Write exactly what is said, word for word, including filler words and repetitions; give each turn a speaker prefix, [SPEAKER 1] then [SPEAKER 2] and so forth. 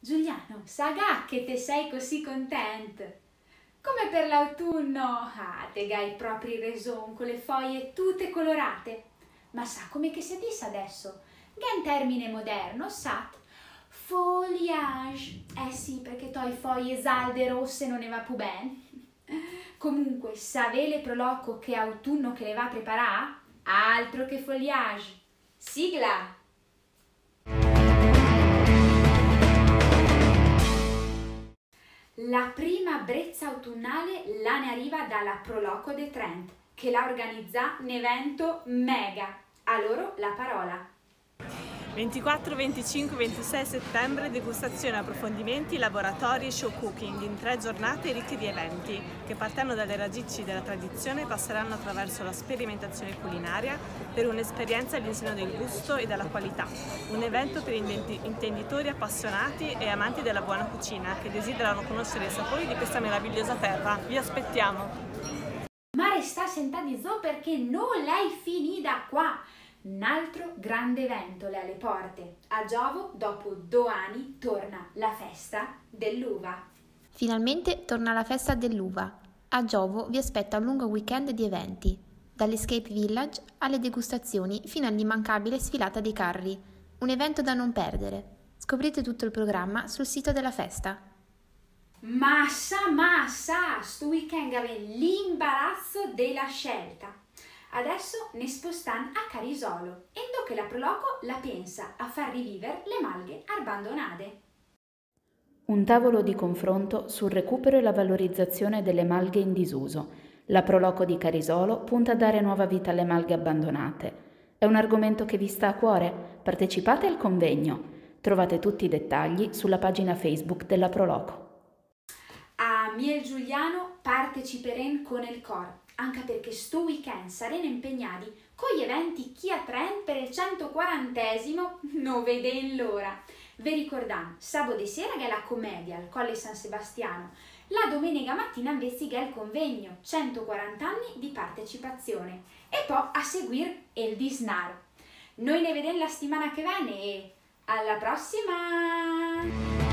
[SPEAKER 1] Giuliano, saga che te sei così content. Come per l'autunno, ah, te gai proprio raison con le foglie tutte colorate. Ma sa come che si dice adesso? Che un termine moderno, sat, foliage. Eh sì, perché toi foglie salde rosse non ne va più bene. Comunque, savele proloco che autunno che le va a preparare? Altro che foliage. Sigla! La prima brezza autunnale la ne arriva dalla Proloco de Trent, che la organizza un evento mega. A loro la parola.
[SPEAKER 2] ventiquattro, venticinque, ventisei settembre, degustazione, approfondimenti, laboratori e show cooking in tre giornate ricche di eventi che partendo dalle radici della tradizione passeranno attraverso la sperimentazione culinaria per un'esperienza all'insegno del gusto e della qualità. Un evento per intenditori appassionati e amanti della buona cucina che desiderano conoscere i sapori di questa meravigliosa terra. Vi aspettiamo!
[SPEAKER 1] Ma resta sentati zo perché non l'hai finita qua! Un altro grande evento le alle porte. A Giovo, dopo due anni, torna la festa dell'uva.
[SPEAKER 3] Finalmente torna la festa dell'uva. A Giovo vi aspetta un lungo weekend di eventi, dall'Escape Village alle degustazioni fino all'immancabile sfilata dei carri. Un evento da non perdere. Scoprite tutto il programma sul sito della festa.
[SPEAKER 1] Massa, massa! Sto weekend aveva l'imbarazzo della scelta. Adesso ne spostan a Carisolo, endo che la Proloco la pensa a far rivivere le malghe abbandonate.
[SPEAKER 4] Un tavolo di confronto sul recupero e la valorizzazione delle malghe in disuso. La Proloco di Carisolo punta a dare nuova vita alle malghe abbandonate. È un argomento che vi sta a cuore? Partecipate al convegno. Trovate tutti i dettagli sulla pagina Facebook della Proloco.
[SPEAKER 1] A Miel Giuliano parteciperen con il cor. Anche perché sto weekend saremo impegnati con gli eventi Kia Trend per il centoquarantesimo, non veden l'ora. Vi ricordate, sabato sera che è la commedia al Colle San Sebastiano, la domenica mattina invece che è il convegno, centoquaranta anni di partecipazione, e poi a seguire il Disnar. Noi ne vediamo la settimana che viene e alla prossima!